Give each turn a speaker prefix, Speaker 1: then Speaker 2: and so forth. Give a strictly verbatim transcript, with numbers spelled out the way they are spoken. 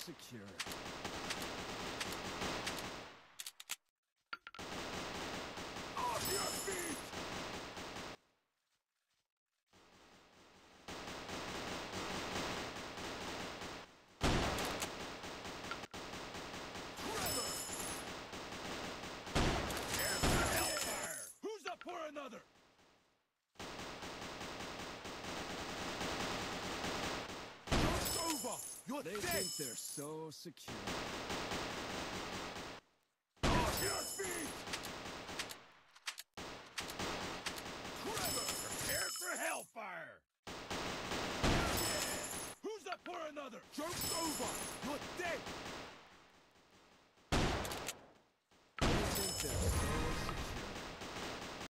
Speaker 1: secure.
Speaker 2: Off your feet! Trevor! Here's the hellfire! Who's up for another? It's over! You're
Speaker 1: They
Speaker 2: dead!
Speaker 1: think they're so secure.
Speaker 2: Off your feet! Trevor! Prepare for hellfire! Yeah. Who's up for another? Joke's over! You're dead!